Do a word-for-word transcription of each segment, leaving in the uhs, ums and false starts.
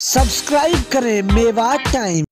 Subscribe करें Mewat time.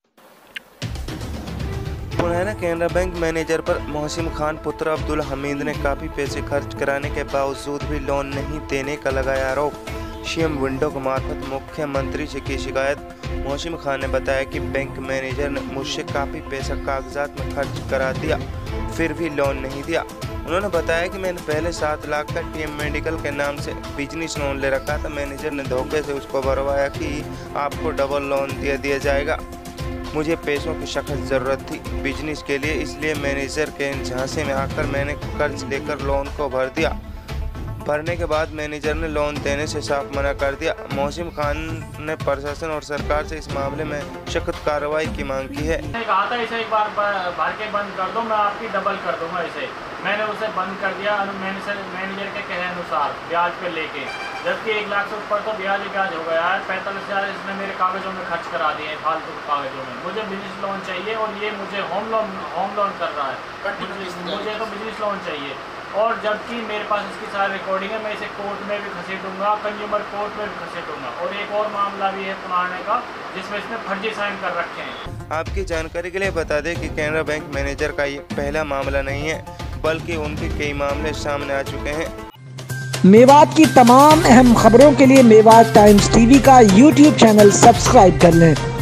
पुराना Canara bank manager पर मोहसिन खान पुत्र अब्दुल हमीद ने काफ़ी पैसे खर्च कराने के बावजूद भी लोन नहीं देने का लगाया आरोप। सीएम विंडो के मार्फत मुख्यमंत्री से की शिकायत। मोहसिन खान ने बताया कि बैंक मैनेजर ने मुझसे काफ़ी पैसा कागजात में खर्च करा दिया, फिर भी लोन नहीं दिया। उन्होंने बताया कि मैंने पहले सात लाख का टीएम मेडिकल के नाम से बिजनेस लोन ले रखा था। मैनेजर ने धोखे से उसको भरवाया कि आपको डबल लोन दिया दिया जाएगा। मुझे पैसों की सख्त ज़रूरत थी बिजनेस के लिए, इसलिए मैनेजर के झांसे में आकर मैंने कर्ज लेकर लोन को भर दिया। भरने के बाद मैनेजर ने लोन देने से साफ मना कर दिया। मोहसिन खान ने प्रशासन और सरकार से इस मामले में सख्त कार्रवाई की मांग की है। मैंने कहा था इसे एक बार भर के बंद कर दो, मैं आपकी डबल कर दूंगा इसे। मैंने उसे बंद कर दिया मैनेजर मैनेजर के कहे अनुसार ब्याज पे लेके, जबकि एक लाख से ऊपर तो ब्याज ही ब्याज हो गया है। पैंतालीस हज़ार इसने मेरे कागज़ों में खर्च करा दिए हैं, फालतू के कागज़ों में। मुझे बिजनेस लोन चाहिए और ये मुझे होम लोन होम लोन कर रहा है। मुझे, मुझे तो बिजनेस लोन चाहिए, और जबकि मेरे पास इसकी सारी रिकॉर्डिंग है। मैं इसे कोर्ट में भी घसीटूंगा, कंज्यूमर कोर्ट में भी घसीटूंगा। और एक और मामला भी है पुराने का, जिसमें इसने फर्जी साइन कर रखे हैं। आपकी जानकारी के लिए बता दें कि कैनरा बैंक मैनेजर का ये पहला मामला नहीं है, बल्कि उनके कई मामले सामने आ चुके हैं। मेवात की तमाम अहम खबरों के लिए मेवात टाइम्स टीवी का यूट्यूब चैनल सब्सक्राइब कर लें।